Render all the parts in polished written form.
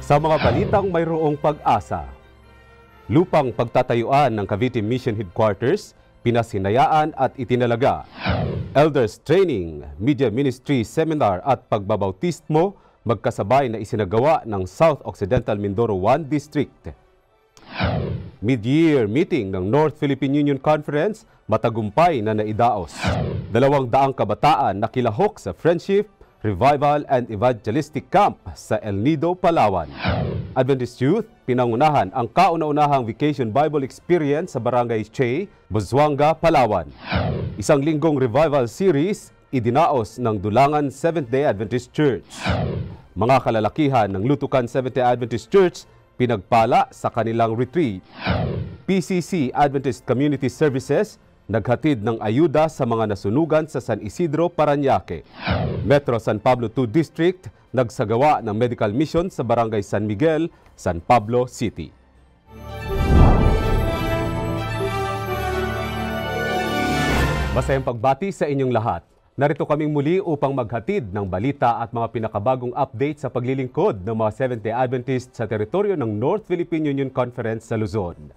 Sa mga balitang mayroong pag-asa, lupang pagtatayuan ng Cavite Mission Headquarters, pinasinayaan at itinalaga. Elders Training, Media Ministry Seminar at pagbabautismo magkasabay na isinagawa ng South Occidental Mindoro 1 District. Mid-year meeting ng North Philippine Union Conference matagumpay na naidaos. 200 kabataan nakilahok sa Friendship, Revival and Evangelistic Camp sa El Nido, Palawan. Adventist Youth, pinangunahan ang kauna-unahang Vacation Bible Experience sa Barangay Che, Buzuanga, Palawan. Isang linggong revival series, idinaos ng Dulangan Seventh-day Adventist Church. Mga kalalakihan ng Lutukan Seventh-day Adventist Church, pinagpala sa kanilang retreat. PCC Adventist Community Services, naghatid ng ayuda sa mga nasunugan sa San Isidro, Parañaque. Metro San Pablo II District, nagsagawa ng medical mission sa Barangay San Miguel, San Pablo City. Masayang pagbati sa inyong lahat. Narito kaming muli upang maghatid ng balita at mga pinakabagong update sa paglilingkod ng mga Seventh-day Adventist sa teritoryo ng North Philippine Union Conference sa Luzon.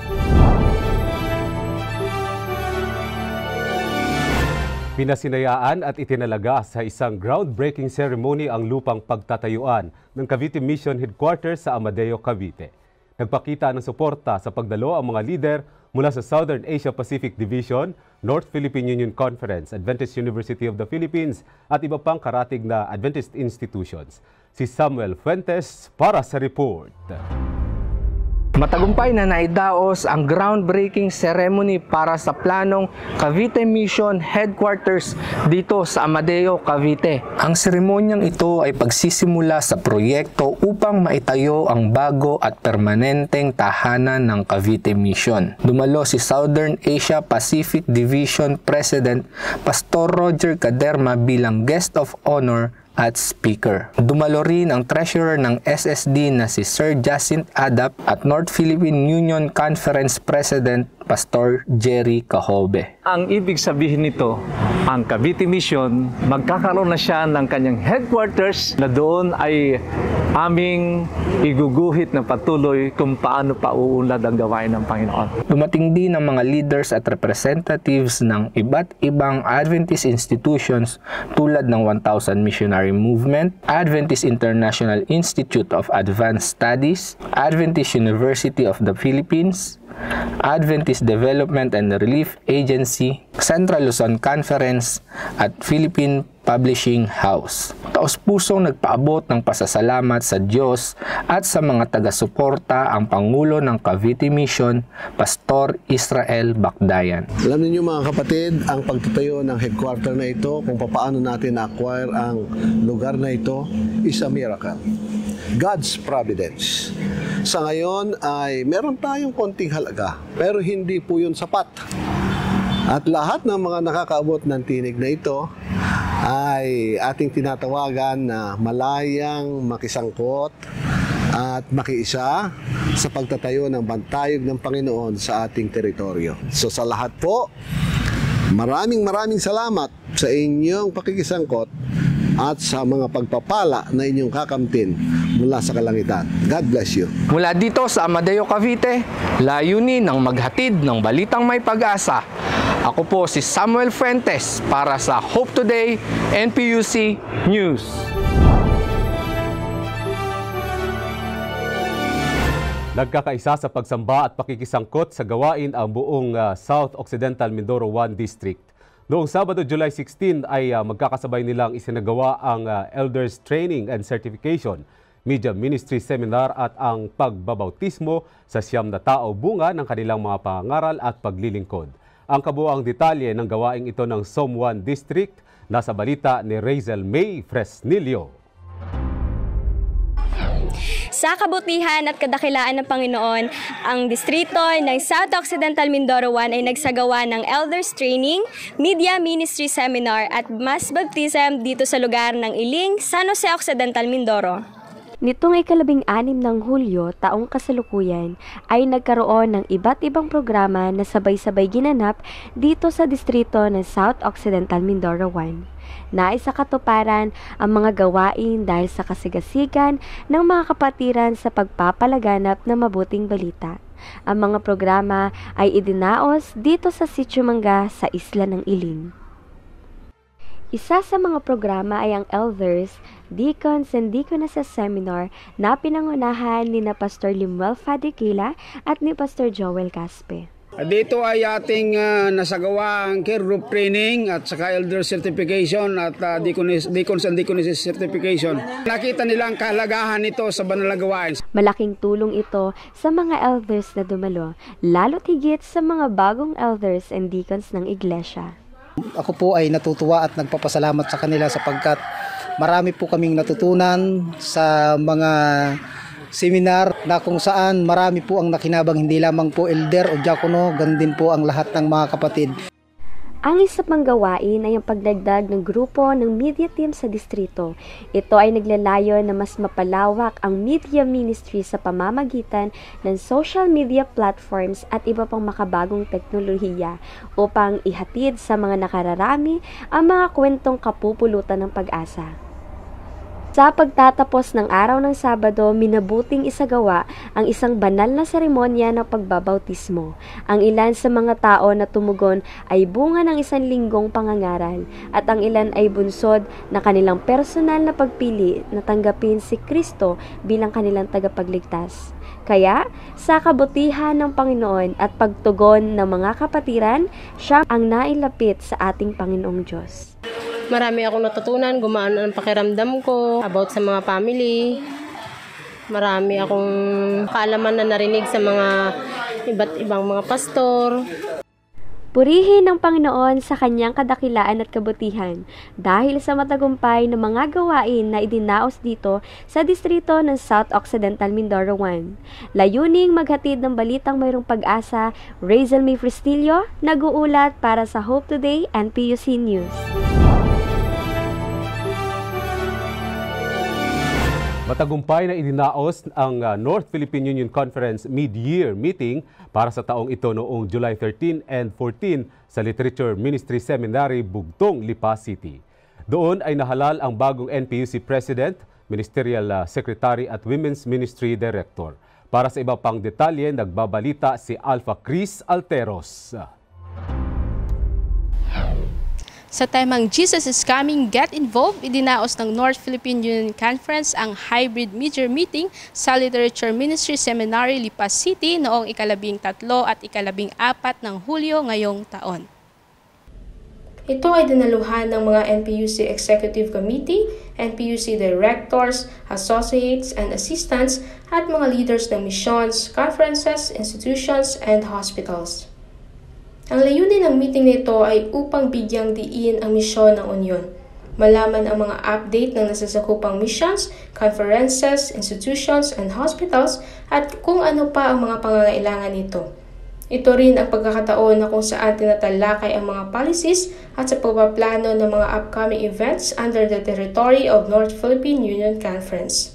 Pinasinayaan at itinalaga sa isang groundbreaking ceremony ang lupang pagtatayuan ng Cavite Mission Headquarters sa Amadeo, Cavite. Nagpakita ng suporta sa pagdalo ang mga lider mula sa Southern Asia Pacific Division, North Philippine Union Conference, Adventist University of the Philippines at iba pang karatig na Adventist institutions. Si Samuel Fuentes para sa report. Matagumpay na naidaos ang groundbreaking ceremony para sa planong Cavite Mission Headquarters dito sa Amadeo, Cavite. Ang seremonyang ito ay pagsisimula sa proyekto upang maitayo ang bago at permanenteng tahanan ng Cavite Mission. Dumalo si Southern Asia Pacific Division President Pastor Roger Caderma bilang guest of honor at speaker. Dumalo rin ang treasurer ng SSD na si Sir Jacinth Adap at North Philippine Union Conference President Pastor Jerry Cahobe. Ang ibig sabihin nito, ang Cavite Mission, magkakaroon na siya ng kanyang headquarters na doon ay aming iguguhit na patuloy kung paano pauunlad ang gawain ng Panginoon. Dumating din ang mga leaders at representatives ng iba't ibang Adventist institutions tulad ng 1000 Missionary Movement, Adventist International Institute of Advanced Studies, Adventist University of the Philippines, Adventist Development and Relief Agency, Central Luzon Conference at Philippine Publishing House. Taos-pusong nagpaabot ng pasasalamat sa Diyos at sa mga taga-suporta ang Pangulo ng Cavite Mission, Pastor Israel Bakdayan. Alam niyo mga kapatid, ang pagtatayo ng headquarter na ito, kung paano natin na-acquire ang lugar na ito, is a miracle. God's providence. Sa ngayon ay meron tayong konting halaga, pero hindi po yun sapat. At lahat ng mga nakakaabot ng tinig na ito ay ating tinatawagan na malayang makisangkot at makiisa sa pagtatayo ng bantayog ng Panginoon sa ating teritoryo. So sa lahat po, maraming salamat sa inyong pakikisangkot at sa mga pagpapala na inyong kakamtin mula sa kalangitan. God bless you. Mula dito sa Amadeo, Cavite, layunin ng maghatid ng balitang may pag-asa. Ako po si Samuel Fuentes para sa Hope Today NPUC News. Nagkakaisa sa pagsamba at pakikisangkot sa gawain ang buong South Occidental Mindoro 1 District. Noong Sabado, July 16 ay magkakasabay nilang isinagawa ang Elders Training and Certification, Media Ministry Seminar at ang pagbabautismo sa 9 na tao bunga ng kanilang mga pangangaral at paglilingkod. Ang kabuuang detalye ng gawaing ito ng SOM 1 District nasa balita ni Razel May Fresnillo. Sa kabutihan at kadakilaan ng Panginoon, ang distrito ng South Occidental Mindoro 1 ay nagsagawa ng Elders Training, Media Ministry Seminar at Mass Baptism dito sa lugar ng Iling, San Jose Occidental, Mindoro. Nitong ika-16 ng Hulyo, taong kasalukuyan, ay nagkaroon ng iba't ibang programa na sabay-sabay ginanap dito sa distrito ng South Occidental Mindoro 1. Nais sa katuparan ang mga gawain dahil sa kasigasigan ng mga kapatiran sa pagpapalaganap ng mabuting balita. Ang mga programa ay idinaos dito sa Sitio Mangga sa Isla ng Iling. Isa sa mga programa ay ang Elders, Deacons and Deaconesses Seminar na pinangunahan ni na Pastor Limuel Fadikila at ni Pastor Joel Caspe. Dito ay ating nasagawa ang care group training at saka elder certification at deacons and deaconesses certification. Nakita nila ang kahalagahan nito sa banal na gawain. Malaking tulong ito sa mga elders na dumalo, lalo't higit sa mga bagong elders and deacons ng iglesia. Ako po ay natutuwa at nagpapasalamat sa kanila sapagkat marami po kaming natutunan sa mga seminar na kung saan marami po ang nakinabang, hindi lamang po elder o diakono, ganun din po ang lahat ng mga kapatid. Ang isa pang gawain ay ang pagdagdag ng grupo ng media team sa distrito. Ito ay naglalayo na mas mapalawak ang media ministry sa pamamagitan ng social media platforms at iba pang makabagong teknolohiya upang ihatid sa mga nakararami ang mga kwentong kapupulutan ng pag-asa. Sa pagtatapos ng araw ng Sabado, minabuting isagawa ang isang banal na seremonya ng pagbabautismo. Ang ilan sa mga tao na tumugon ay bunga ng 1 linggong pangangaral at ang ilan ay bunsod na kanilang personal na pagpili na tanggapin si Kristo bilang kanilang tagapagligtas. Kaya, sa kabutihan ng Panginoon at pagtugon ng mga kapatiran, siya ang nailapit sa ating Panginoong Diyos. Marami akong natutunan, gumaan ang pakiramdam ko about sa mga family. Marami akong kaalaman na narinig sa mga iba't ibang mga pastor. Purihin ng Panginoon sa kanyang kadakilaan at kabutihan dahil sa matagumpay ng mga gawain na idinaos dito sa distrito ng South Occidental Mindoro 1. Layuning maghatid ng balitang mayroong pag-asa, Razel May Fristillo, nag-uulat para sa Hope Today and PUC News. Matagumpay na idinaos ang North Philippine Union Conference Mid-Year Meeting para sa taong ito noong July 13 and 14 sa Literature Ministry Seminary, Bugtong, Lipa City. Doon ay nahalal ang bagong NPUC President, Ministerial Secretary at Women's Ministry Director. Para sa iba pang detalye, nagbabalita si Alpha Chris Alteros. Sa temang Jesus is Coming, Get Involved, idinaos ng North Philippine Union Conference ang hybrid mid-year meeting sa Literature Ministry Seminary, Lipa City noong 13 at 14 ng Hulyo ngayong taon. Ito ay dinaluhan ng mga NPUC Executive Committee, NPUC Directors, Associates and Assistants at mga leaders ng missions, conferences, institutions, and hospitals. Ang layunin ng meeting nito ay upang bigyang diin ang misyon ng Union, malaman ang mga update ng nasasakupang missions, conferences, institutions, and hospitals at kung ano pa ang mga pangangailangan nito. Ito rin ang pagkakataon na kung saan tinatalakay ang mga policies at sa pagpaplano ng mga upcoming events under the territory of North Philippine Union Conference.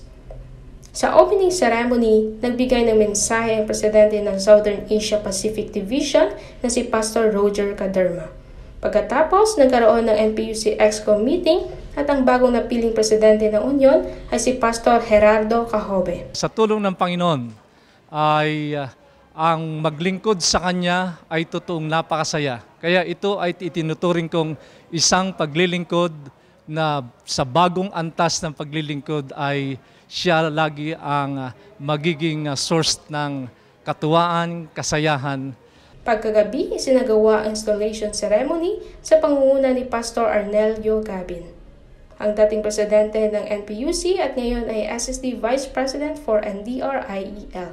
Sa opening ceremony, nagbigay ng mensahe ang presidente ng Southern Asia Pacific Division na si Pastor Roger Caderma. Pagkatapos, nagkaroon ng NPUC EXCO meeting at ang bagong napiling presidente ng Union ay si Pastor Gerardo Cajobe. Sa tulong ng Panginoon ay ang maglingkod sa Kanya ay totoong napakasaya. Kaya ito ay itinuturing kong isang paglilingkod na sa bagong antas ng paglilingkod ay siya lagi ang magiging source ng katuwaan, kasayahan. Pagkagabi, isinagawa ang installation ceremony sa pangunguna ni Pastor Arnelio Gabin, ang dating presidente ng NPUC at ngayon ay SSD Vice President for NDRIEL.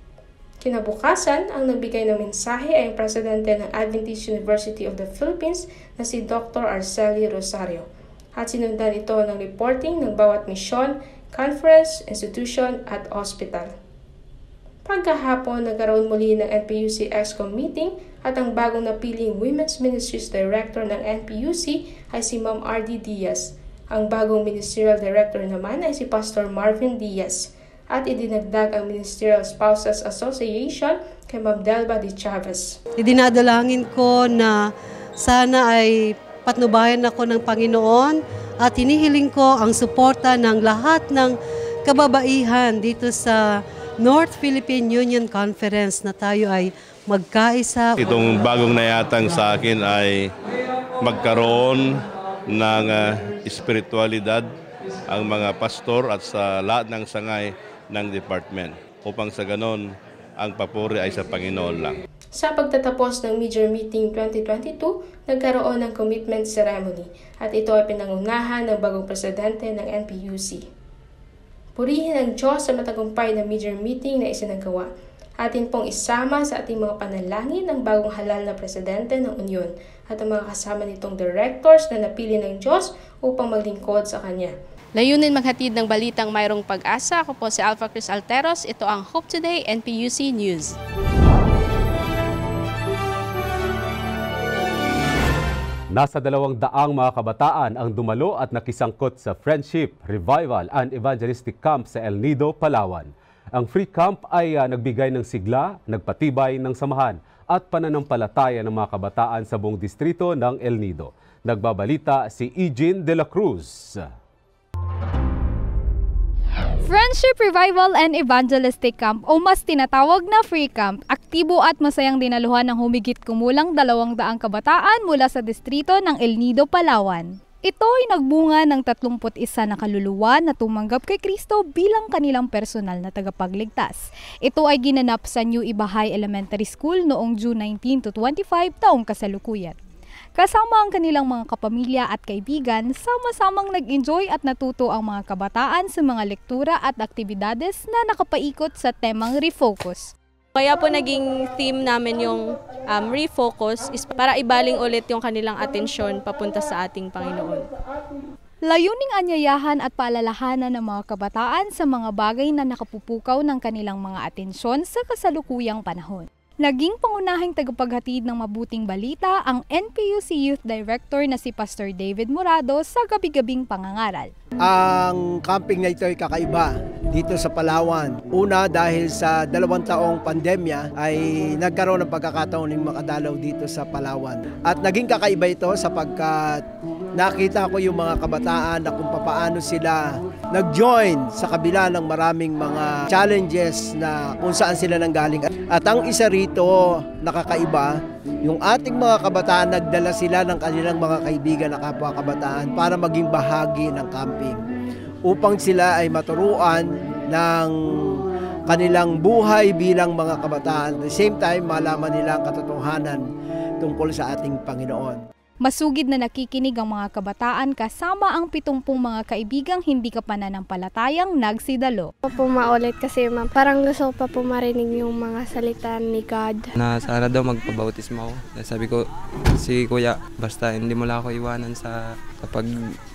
Kinabukasan, ang nagbigay ng mensahe ay ang presidente ng Adventist University of the Philippines na si Dr. Arceli Rosario at sinundan ito ng reporting ng bawat misyon, conference, institution at hospital. Pagkahapon, nagkaroon muli ng NPUC EXCO meeting at ang bagong napiling Women's Ministries Director ng NPUC ay si Ma'am R.D. Diaz. Ang bagong Ministerial Director naman ay si Pastor Marvin Diaz at idinagdag ang Ministerial Spouses Association kay Ma'am Delba de Chavez. Idinadalangin ko na sana ay patnubayan ako ng Panginoon at hinihiling ko ang suporta ng lahat ng kababaihan dito sa North Philippine Union Conference na tayo ay magkaisa. Itong bagong nayatang sa akin ay magkaroon ng espiritualidad ang mga pastor at sa lahat ng sangay ng department upang sa ganon ang papuri ay sa Panginoon lang. Sa pagtatapos ng Mid-Year Meeting 2022, nagkaroon ng commitment ceremony at ito ay pinangunahan ng bagong presidente ng NPUC. Purihin ang Diyos sa matagumpay na Mid-Year Meeting na isinagawa. Atin pong isama sa ating mga panalangin ang bagong halal na presidente ng Union at ang mga kasama nitong directors na napili ng Diyos upang maglingkod sa Kanya. Layunin maghatid ng balitang mayroong pag-asa. Ako po si Alpha Chris Alteros. Ito ang Hope Today NPUC News. Nasa 200 mga kabataan ang dumalo at nakisangkot sa Friendship, Revival and Evangelistic Camp sa El Nido, Palawan. Ang free camp ay nagbigay ng sigla, nagpatibay ng samahan at pananampalataya ng mga kabataan sa buong distrito ng El Nido. Nagbabalita si Eugene de la Cruz. Friendship, Revival and Evangelistic Camp o mas tinatawag na Free Camp, aktibo at masayang dinaluhan ng humigit kumulang 200 kabataan mula sa distrito ng El Nido, Palawan. Ito ay nagbunga ng 31 na kaluluwa na tumanggap kay Kristo bilang kanilang personal na tagapagligtas. Ito ay ginanap sa New Ibahay Elementary School noong June 19 to 25 taong kasalukuyan. Kasama ang kanilang mga kapamilya at kaibigan, sama-samang nag-enjoy at natuto ang mga kabataan sa mga lektura at aktibidades na nakapaikot sa temang refocus. Kaya po naging theme namin yung refocus is para ibaling ulit yung kanilang atensyon papunta sa ating Panginoon. Layuning anyayahan at paalalahanan ng mga kabataan sa mga bagay na nakapupukaw ng kanilang mga atensyon sa kasalukuyang panahon. Naging pangunahing tagapaghatid ng mabuting balita ang NPUC Youth Director na si Pastor David Morado sa gabi-gabing pangangaral. Ang camping na ito ay kakaiba dito sa Palawan. Una, dahil sa 2 taong pandemya ay nagkaroon ng pagkakataon ng makadalaw dito sa Palawan. At naging kakaiba ito sapagkat nakita ko yung mga kabataan na kung paano sila nag-join sa kabila ng maraming mga challenges na kung saan sila nanggaling. At ang isa rito nakakaiba, yung ating mga kabataan nagdala sila ng kanilang mga kaibigan na kapwa kabataan para maging bahagi ng camping upang sila ay maturuan ng kanilang buhay bilang mga kabataan. At the same time, malaman nila ang katotohanan tungkol sa ating Panginoon. Masugid na nakikinig ang mga kabataan kasama ang 70 mga kaibigang hindi kapananampalatayang nagsidalo. Po maulit kasi parang gusto ko pa po marinig yung mga salita ni God. Na sana daw magpabautismo ako. Sabi ko, si Kuya, basta hindi mo lang ako iwanan sa kapag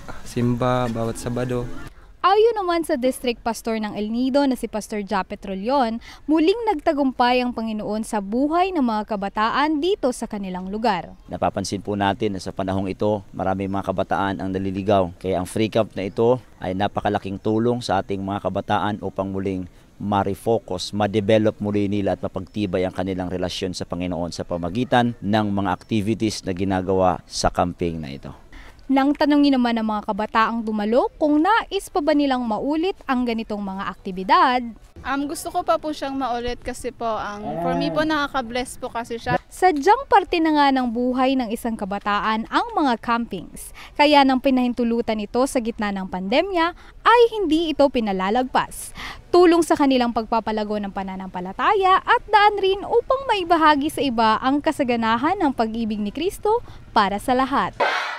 simba, bawat Sabado. Ayon naman sa District Pastor ng El Nido na si Pastor Japet Rolyon, muling nagtagumpay ang Panginoon sa buhay ng mga kabataan dito sa kanilang lugar. Napapansin po natin na sa panahong ito, maraming mga kabataan ang naliligaw. Kaya ang free camp na ito ay napakalaking tulong sa ating mga kabataan upang muling ma-refocus, ma-develop muli nila at mapagtibay ang kanilang relasyon sa Panginoon sa pamagitan ng mga activities na ginagawa sa camping na ito. Nang tanungin naman ng mga kabataang dumalo kung nais pa ba nilang maulit ang ganitong mga aktibidad. Gusto ko pa po siyang maulit kasi po, for me po nakaka-bless po kasi siya. Sadyang parte na nga ng buhay ng isang kabataan ang mga campings. Kaya nang pinahintulutan ito sa gitna ng pandemya ay hindi ito pinalalagpas. Tulong sa kanilang pagpapalago ng pananampalataya at daan rin upang maibahagi sa iba ang kasaganahan ng pag-ibig ni Kristo para sa lahat.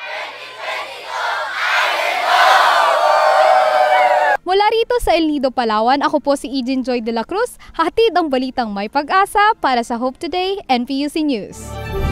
Mula rito sa El Nido, Palawan, ako po si Eugene Joy de la Cruz, hatid ang balitang may pag-asa para sa Hope Today NPUC News.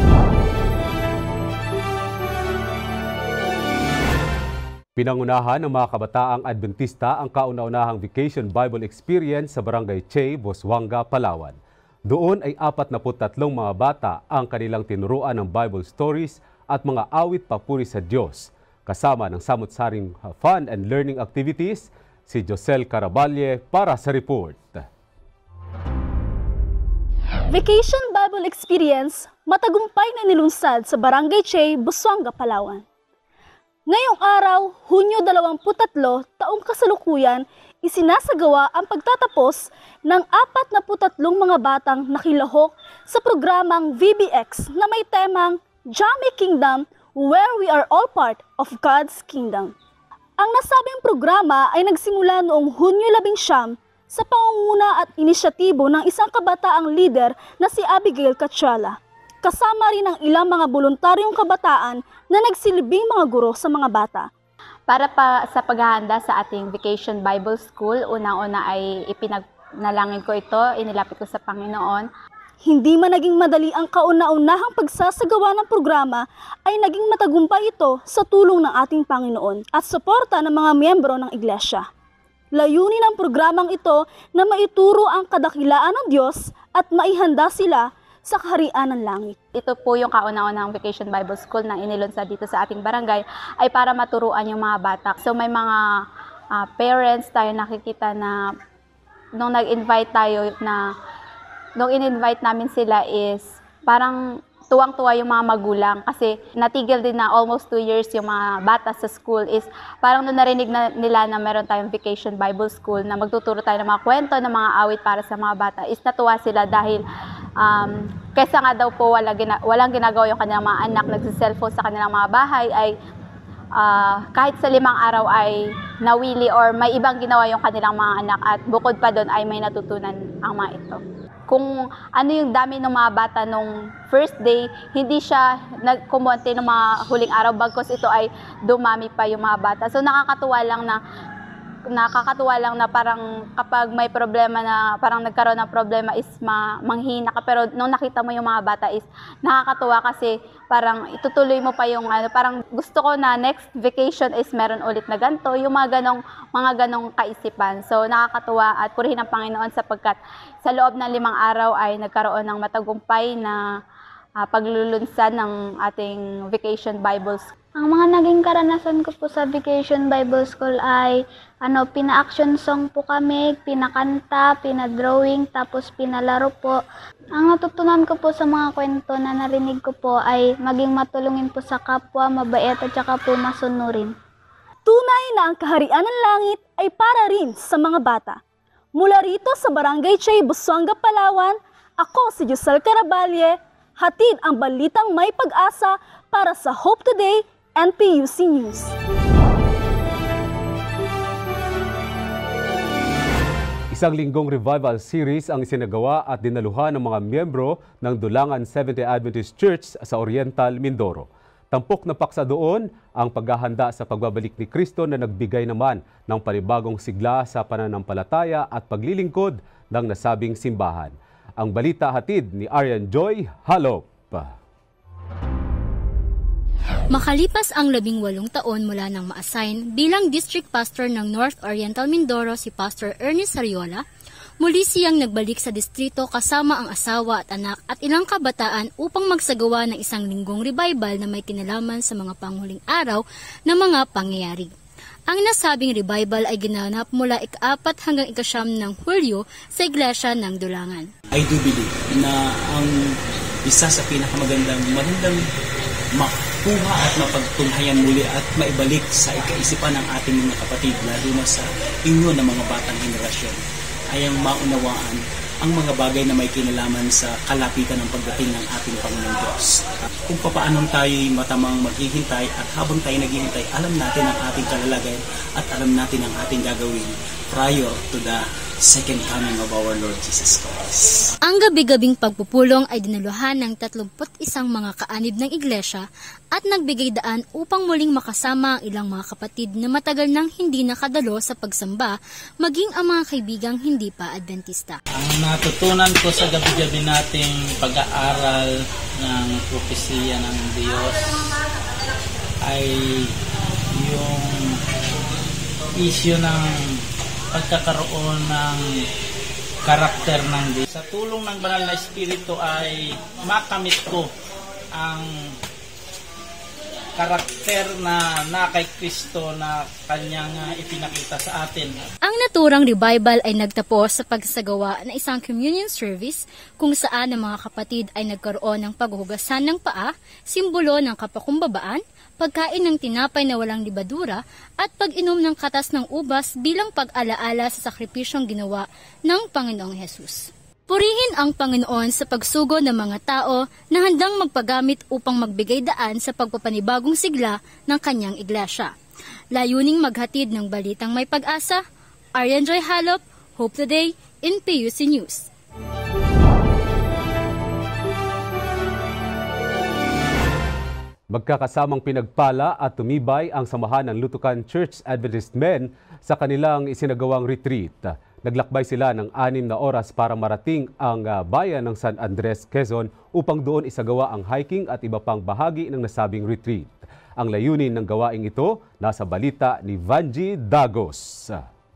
Pinangunahan ng mga kabataang Adventista ang kauna-unahang Vacation Bible Experience sa Barangay Che, Busuanga, Palawan. Doon ay 43 mga bata ang kanilang tinuruan ng Bible stories at mga awit papuri sa Diyos. Kasama ng samut-saring fun and learning activities, si Josel Caraballe para sa report. Vacation Bible Bible Experience matagumpay na nilunsad sa Barangay Chay, Busuanga, Palawan. Ngayong araw, Hunyo 23, taong kasalukuyan, isinasagawa ang pagtatapos ng 43 mga batang nakilahok sa programang VBX na may temang Jammeh Kingdom, where we are all part of God's Kingdom. Ang nasabing programa ay nagsimula noong Hunyo 19 sa pangunguna at inisyatibo ng isang kabataang leader na si Abigail Katsyala. Kasama rin ang ilang mga voluntaryong kabataan na nagsilbing mga guro sa mga bata. Para pa sa paghahanda sa ating Vacation Bible School, unang-una ay ipinagnalangin ko ito, inilapit ko sa Panginoon. Hindi man naging madali ang kauna-unahang pagsasagawa ng programa, ay naging matagumpay ito sa tulong ng ating Panginoon at suporta ng mga miyembro ng iglesia. Layunin ng programang ito na maituro ang kadakilaan ng Diyos at maihanda sila sa kaharian ng langit. Ito po yung kauna-unahang Vacation Bible School na inilunsad dito sa ating barangay ay para maturuan yung mga bata. So may mga parents tayo nakikita na nung nag-invite tayo nung in-invite namin sila is parang tuwang-tuwa yung mga magulang kasi natigil din na almost 2 years yung mga bata sa school is parang nung narinig nila na meron tayong Vacation Bible School na magtuturo tayo ng mga kwento, ng mga awit para sa mga bata is natuwa sila dahil kaysa nga daw po walang ginagawa yung kanilang mga anak, nagsiselfone sa kanilang mga bahay ay kahit sa 5 araw ay nawili or may ibang ginawa yung kanilang mga anak at bukod pa doon ay may natutunan ang mga ito. Kung ano yung dami ng mga bata nung first day, hindi siya nagkumonte ng mga huling araw bagkos ito ay dumami pa yung mga bata. So nakakatuwa lang na parang kapag may problema na parang nagkaroon ng problema is manghina ka, pero nung nakita mo yung mga bata is nakakatuwa kasi parang itutuloy mo pa yung parang gusto ko na next vacation is meron ulit na ganito, yung mga ganong kaisipan. So nakakatuwa at purihin ang Panginoon sapagkat sa loob ng 5 araw ay nagkaroon ng matagumpay na paglulunsad ng ating Vacation Bible School. Ang mga naging karanasan ko po sa Vacation Bible School ay pina-action song po kami, pinakanta, pinadrawing, tapos pinalaro po. Ang natutunan ko po sa mga kwento na narinig ko po ay maging matulungin po sa kapwa, mabait at saka po masunurin. Tunay na ang kaharian ng langit ay para rin sa mga bata. Mula rito sa Barangay Chay, Busuanga, Palawan, ako si Josel Caraballe, hatid ang balitang may pag-asa para sa Hope Today NPUC News. Isang linggong revival series ang isinagawa at dinaluhan ng mga miyembro ng Dulangan Seventh-day Adventist Church sa Oriental, Mindoro. Tampok na paksa doon ang paghahanda sa pagbabalik ni Kristo na nagbigay naman ng panibagong sigla sa pananampalataya at paglilingkod ng nasabing simbahan. Ang balita hatid ni Arian Joy Halop. Makalipas ang 18 taon mula nang ma-assign bilang District Pastor ng North Oriental Mindoro si Pastor Ernest Sariola, muli siyang nagbalik sa distrito kasama ang asawa at anak at ilang kabataan upang magsagawa ng isang linggong revival na may kinalaman sa mga panghuling araw na mga pangyayari. Ang nasabing revival ay ginanap mula ika-4 hanggang ika-9 ng Hulyo sa Iglesia ng Dulangan. I do believe na ang isa sa pinakamagandang makuha at mapagtunghayan muli at maibalik sa ikaisipan ng ating mga kapatid, lalo na sa inyo na mga batang henerasyon, ay ang maunawaan ang mga bagay na may kinalaman sa kalapitan ng pagdating ng ating Panginoong Diyos. Kung paano tayo matamang maghihintay at habang tayo naghihintay, alam natin ang ating kalalagay at alam natin ang ating gagawin prior to the second coming of our Lord Jesus Christ. Ang gabi-gabing pagpupulong ay dinaluhan ng 31 mga kaanib ng iglesia at nagbigay daan upang muling makasama ang ilang mga kapatid na matagal nang hindi nakadalo sa pagsamba, maging ang mga kaibigang hindi pa Adventista. Ang natutunan ko sa gabi-gabi nating pag-aaral ng propesiya ng Diyos ay yung issue ng pagkakaroon ng karakter ng Diyos. Sa tulong ng Banal na Espiritu ay makamit ko ang karakter na kay Kristo na kanyang ipinakita sa atin. Ang naturang revival ay nagtapos sa pagsagawa ng isang communion service kung saan ang mga kapatid ay nagkaroon ng paghuhugasan ng paa, simbolo ng kapakumbabaan, pagkain ng tinapay na walang libadura, at pag-inom ng katas ng ubas bilang pag-alaala sa sakripisyong ginawa ng Panginoong Hesus. Purihin ang Panginoon sa pagsugo ng mga tao na handang magpagamit upang magbigay daan sa pagpapanibagong sigla ng kanyang iglesia. Layuning maghatid ng balitang may pag-asa, Arian Joy Halop, Hope Today, NPUC News. Magkakasamang pinagpala at tumibay ang samahan ng Lutukan Church Adventist Men sa kanilang isinagawang retreat. Naglakbay sila ng 6 na oras para marating ang bayan ng San Andres, Quezon upang doon isagawa ang hiking at iba pang bahagi ng nasabing retreat. Ang layunin ng gawaing ito nasa balita ni Vanji Dagos.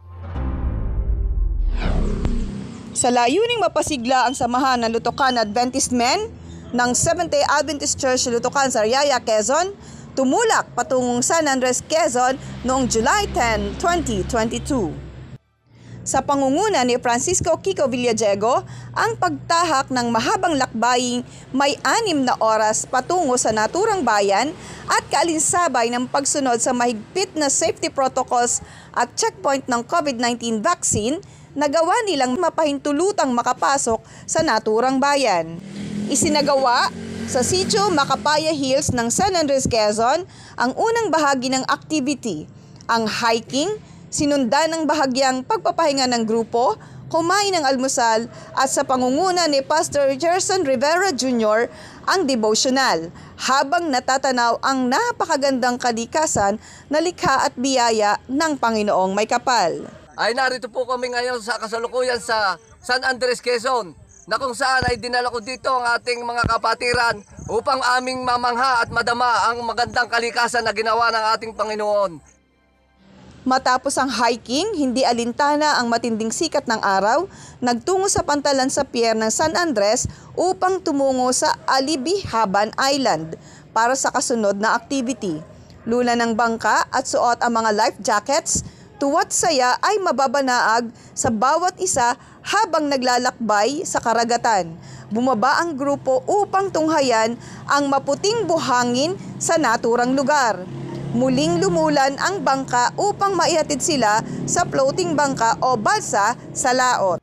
Sa layuning mapasigla ang samahan ng Lutukan Adventist Men ng Seventh-day Adventist Church Lutukan sa Ariaya, Quezon, tumulak patungong San Andres, Quezon noong July 10, 2022. Sa pangunguna ni Francisco Kiko Villadiego, ang pagtahak ng mahabang lakbaying may 6 na oras patungo sa naturang bayan at kaalinsabay ng pagsunod sa mahigpit na safety protocols at checkpoint ng COVID-19 vaccine, nagawa nilang mapahintulutang makapasok sa naturang bayan. Isinagawa sa Sitio Macapaya Hills ng San Andres, Quezon ang unang bahagi ng activity, ang hiking, sinundan ng bahagyang pagpapahinga ng grupo, kumain ng almusal at sa pangunguna ni Pastor Gerson Rivera Jr. ang devotional habang natatanaw ang napakagandang kalikasan na likha at biyaya ng Panginoong may kapal. Ay narito po kami ngayon sa kasalukuyan sa San Andres, Quezon na kung saan ay dinala ko dito ang ating mga kapatiran upang aming mamangha at madama ang magandang kalikasan na ginawa ng ating Panginoon. Matapos ang hiking, hindi alintana ang matinding sikat ng araw, nagtungo sa pantalan sa pier ng San Andres upang tumungo sa Alibihaban Island para sa kasunod na activity. Lula ng bangka at suot ang mga life jackets, tuwa't saya ay mababanaag sa bawat isa habang naglalakbay sa karagatan. Bumaba ang grupo upang tunghayan ang maputing buhangin sa naturang lugar. Muling lumulan ang bangka upang maihatid sila sa floating bangka o balsa sa laot.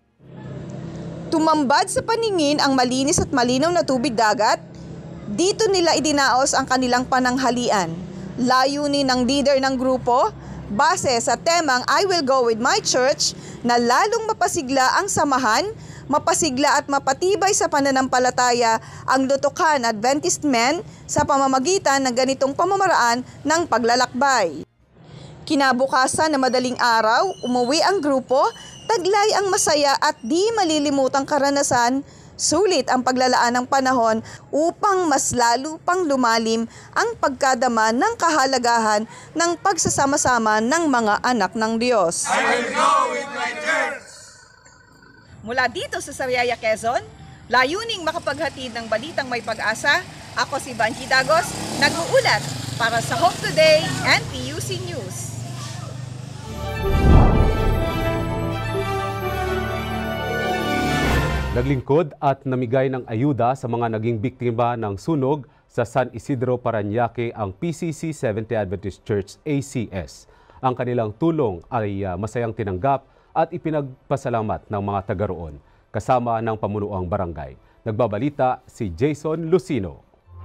Tumambad sa paningin ang malinis at malinaw na tubig dagat. Dito nila idinaos ang kanilang pananghalian. Layunin ng leader ng grupo, base sa temang I Will Go With My Church, na lalong mapasigla ang samahan, mapasigla at mapatibay sa pananampalataya ang Lutukan Adventist Men sa pamamagitan ng ganitong pamamaraan ng paglalakbay. Kinabukasan na madaling araw, umuwi ang grupo, taglay ang masaya at di malilimutang karanasan, sulit ang paglalaan ng panahon upang mas lalo pang lumalim ang pagkadama ng kahalagahan ng pagsasama-sama ng mga anak ng Diyos. I will go with my church! Mula dito sa Sariaya, Quezon, layuning makapaghatid ng balitang may pag-asa, ako si Vanji Dagos, nag-uulat para sa Hope Today and PUC News. Naglingkod at namigay ng ayuda sa mga naging biktima ng sunog sa San Isidro, Parañaque ang PCC Seventh-day Adventist Church ACS. Ang kanilang tulong ay masayang tinanggap at ipinagpasalamat ng mga taga roon, kasama ng pamunuang barangay. Nagbabalita si Jason Lucino.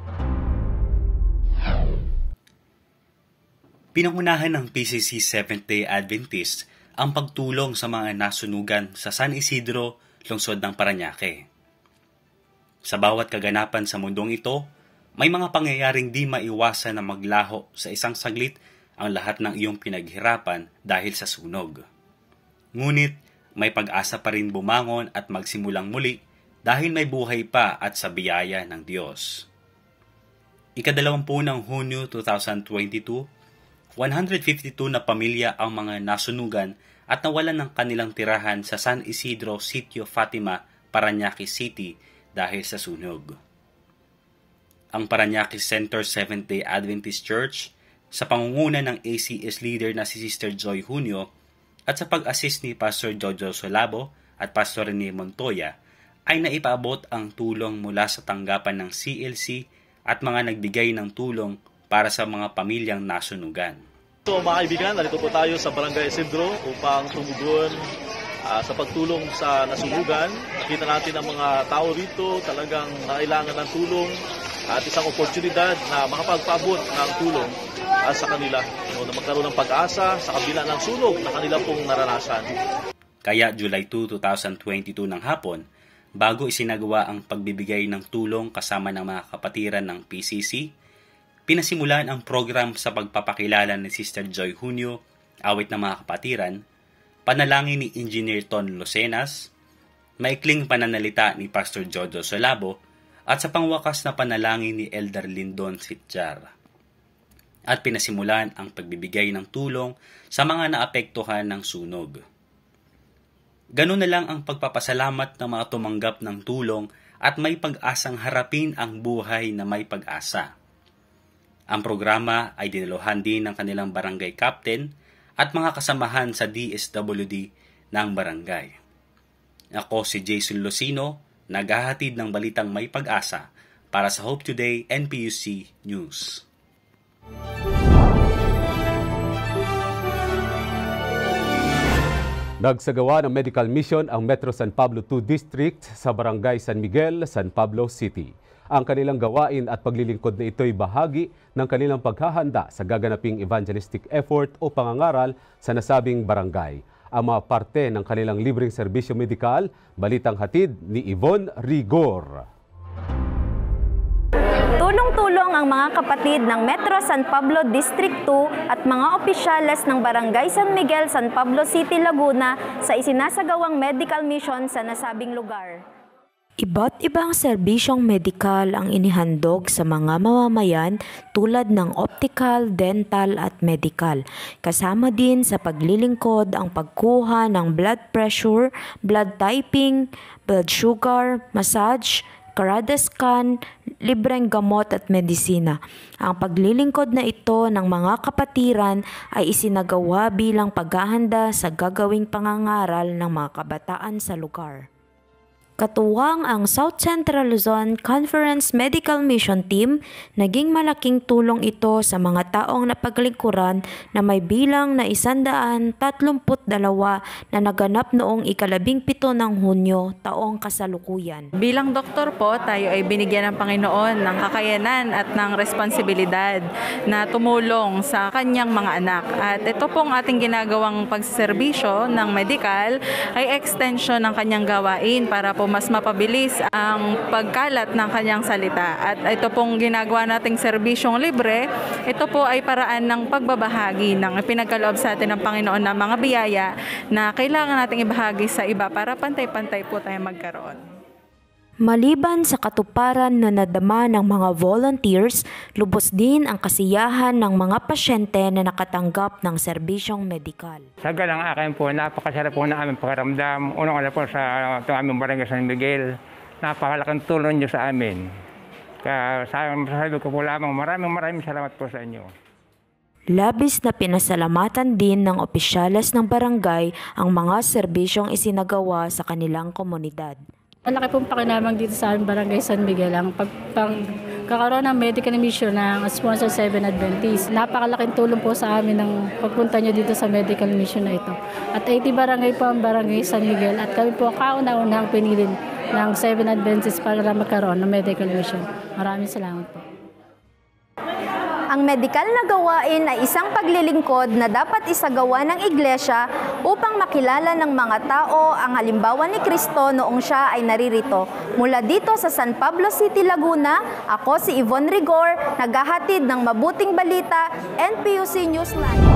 Pinangunahan ng PCC Seventh-day Adventist ang pagtulong sa mga nasunugan sa San Isidro, lungsod ng Parañaque. Sa bawat kaganapan sa mundong ito, may mga pangyayaring di maiwasan na maglaho sa isang saglit ang lahat ng iyong pinaghirapan dahil sa sunog. Ngunit may pag-asa pa rin bumangon at magsimulang muli dahil may buhay pa at sa biyaya ng Diyos. Ika-20 ng Hunyo 2022, 152 na pamilya ang mga nasunugan at nawalan ng kanilang tirahan sa San Isidro, Sitio Fatima, Parañaque City dahil sa sunog. ang Parañaque Center Seventh-day Adventist Church sa pangunguna ng ACS leader na si Sister Joy Junio at sa pag-assist ni Pastor Jojo Solabo at Pastor Rene Montoya ay naipaabot ang tulong mula sa tanggapan ng CLC at mga nagbigay ng tulong para sa mga pamilyang nasunugan. So mga kaibigan, narito po tayo sa Barangay Isidro upang tumugon sa pagtulong sa nasunugan. Nakita natin ang mga tao rito talagang nangailangan ng tulong at isang oportunidad na makapagpaabot ng tulong sa kanila na magkaroon ng pag-asa sa kabila ng sunog na kanila pong naranasan. Kaya July 2, 2022 ng hapon, bago isinagawa ang pagbibigay ng tulong kasama ng mga kapatiran ng PCC, pinasimulan ang program sa pagpapakilala ni Sister Joy Junio, awit ng mga kapatiran, panalangin ni Engineer Ton Locenas, maikling pananalita ni Pastor Jojo Solabo, at sa pangwakas na panalangin ni Elder Lindon Sitjar. At pinasimulan ang pagbibigay ng tulong sa mga naapektuhan ng sunog. Ganun na lang ang pagpapasalamat ng mga tumanggap ng tulong at may pag-asang harapin ang buhay na may pag-asa. Ang programa ay dinaluhan din ng kanilang barangay captain at mga kasamahan sa DSWD ng barangay. Ako si Jason Lucino, naghahatid ng balitang may pag-asa para sa Hope Today NPUC News. Nagsagawa ng medical mission ang Metro San Pablo II District sa Barangay San Miguel, San Pablo City. Ang kanilang gawain at paglilingkod na ito'y bahagi ng kanilang paghahanda sa gaganaping evangelistic effort o pangangaral sa nasabing barangay. Ang mga parte ng kanilang libreng serbisyo medikal, balitang hatid ni Yvonne Rigor. Tulong-tulong ang mga kapatid ng Metro San Pablo District 2 at mga opisyales ng Barangay San Miguel, San Pablo City, Laguna sa isinasagawang medical mission sa nasabing lugar. Iba't ibang serbisyong medikal ang inihandog sa mga mamamayan tulad ng optical, dental at medical. Kasama din sa paglilingkod ang pagkuha ng blood pressure, blood typing, blood sugar, massage, karada scan, libreng gamot at medisina. Ang paglilingkod na ito ng mga kapatiran ay isinagawa bilang paghahanda sa gagawing pangangaral ng mga kabataan sa lugar. Katuwang ang South Central Luzon Conference Medical Mission Team, naging malaking tulong ito sa mga taong napaglingkuran na may bilang na 132 na naganap noong ika-17 ng Hunyo taong kasalukuyan. Bilang doktor po, tayo ay binigyan ng Panginoon ng kakayanan at ng responsibilidad na tumulong sa kanyang mga anak. At ito pong ating ginagawang pagserbisyo ng medical ay extension ng kanyang gawain para po mas mapabilis ang pagkalat ng kanyang salita. At ito pong ginagawa nating serbisyong libre, ito po ay paraan ng pagbabahagi ng pinagkaloob sa atin ng Panginoon na mga biyaya na kailangan nating ibahagi sa iba para pantay-pantay po tayo magkaroon. Maliban sa katuparan na nadama ng mga volunteers, lubos din ang kasiyahan ng mga pasyente na nakatanggap ng serbisyong medikal. Sa galang akin po, napakasarap po na aming pakiramdam. Unang-una po sa aming Barangay San Miguel, napakalaking tulong niyo sa amin. Kaya sabi ko po lamang, maraming salamat po sa inyo. Labis na pinasalamatan din ng opisyales ng barangay ang mga serbisyong isinagawa sa kanilang komunidad. Malaki pong pakinabang dito sa Barangay San Miguel ang pagkakaroon ng medical mission ng sponsor 7 Adventist. Napakalaking tulong po sa amin ng pagpunta nyo dito sa medical mission na ito. At 80 barangay po ang Barangay San Miguel at kami po kauna-unahang pinilin ng 7 Adventist para magkaroon ng medical mission. Maraming salamat po. Ang medikal na gawain ay isang paglilingkod na dapat isagawa ng iglesia upang makilala ng mga tao ang halimbawa ni Kristo noong siya ay naririto. Mula dito sa San Pablo City, Laguna, ako si Yvonne Rigor, naghahatid ng mabuting balita, NPUC Newsline.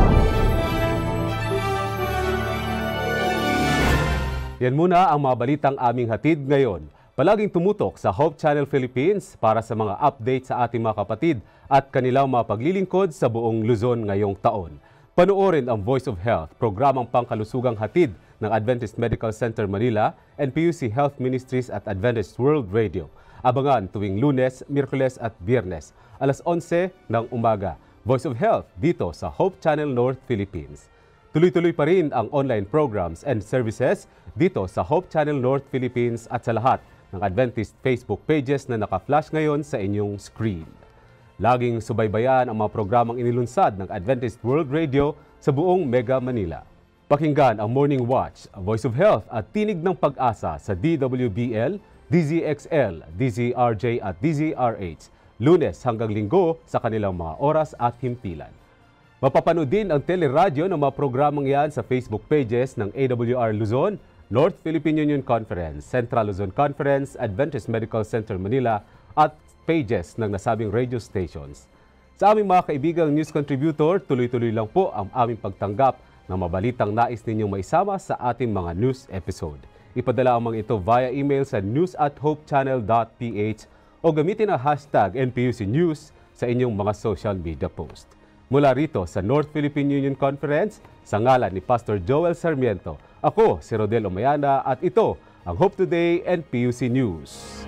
Yan muna ang mga balitang aming hatid ngayon. Palaging tumutok sa Hope Channel Philippines para sa mga update sa ating mga kapatid at kanilang mga paglilingkod sa buong Luzon ngayong taon. Panoorin ang Voice of Health, programang pangkalusugang hatid ng Adventist Medical Center Manila, NPUC Health Ministries at Adventist World Radio. Abangan tuwing Lunes, Miyerkules at Biyernes, alas 11 ng umaga. Voice of Health dito sa Hope Channel North Philippines. Tuloy-tuloy pa rin ang online programs and services dito sa Hope Channel North Philippines at sa lahat ng Adventist Facebook pages na naka-flash ngayon sa inyong screen. Laging subaybayan ang mga programang inilunsad ng Adventist World Radio sa buong Mega Manila. Pakinggan ang Morning Watch, Voice of Health at Tinig ng Pag-asa sa DWBL, DZXL, DZRJ at DZRH, Lunes hanggang Linggo sa kanilang mga oras at himpilan. Mapapanood din ang teleradyo ng mga programang yan sa Facebook pages ng AWR Luzon, North Philippine Union Conference, Central Luzon Conference, Adventist Medical Center Manila at pages ng nasabing radio stations. Sa aming mga kaibigang news contributor, tuloy-tuloy lang po ang aming pagtanggap ng mabalitang nais ninyong maisama sa ating mga news episode. Ipadala ang mga ito via email sa news@hopechannel.ph o gamitin ang hashtag NPUC News sa inyong mga social media post. Mula rito sa North Philippine Union Conference, sa ngalan ni Pastor Joel Sarmiento, ako si Rodel Omayana at ito ang Hope Today NPUC News.